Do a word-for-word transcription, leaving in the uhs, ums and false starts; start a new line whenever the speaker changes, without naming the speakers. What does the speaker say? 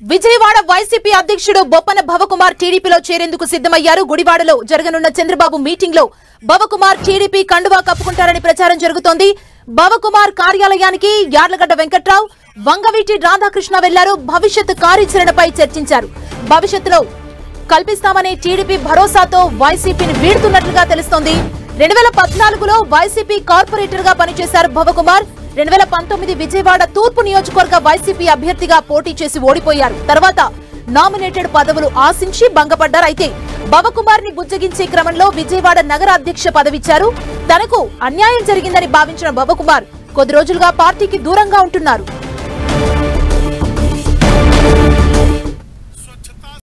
Vijayawada YCP అధ్యక్షుడు బొప్పన భవకుమార్ టీడీపీలో చేరేందుకు సిద్ధమయ్యారు. గుడివాడలో జరగనున్న చంద్రబాబు మీటింగ్ లో భవకుమార్ టీడీపీ కండువా కప్పుకుంటారని ప్రచారం జరుగుతోంది. భవకుమార్ కార్యాలయానికి యార్లగడ్డ వెంకట్రావు, వంగవీటి రాధాకృష్ణ వెళ్లారు. భవిష్యత్ కార్యాచరణపై చర్చించారు. భవిష్యత్తులో కల్పిస్తామనే టీడీపీ భరోసాతో వైసీపీని వీడుతున్నట్లుగా తెలుస్తోంది. రెండు వేల పద్నాలుగులో వైసీపీ కార్పొరేటర్ గా పనిచేశారు భవకుమార్. రెండు వేల పంతొమ్మిది విజయవాడ తూర్పు నియోజకవర్గ వైసీపీ అభ్యర్థిగా పోటీ చేసి ఓడిపోయారు. తర్వాత నామినేటెడ్ పదవులు ఆశించి భంగపడ్డారు. అయితే భవకుమార్ ని బుజ్జగించే క్రమంలో విజయవాడ నగర అధ్యక్ష పదవిచ్చారు. తనకు అన్యాయం జరిగిందని భావించిన భవకుమార్ కొద్ది రోజులుగా పార్టీకి దూరంగా ఉంటున్నారు.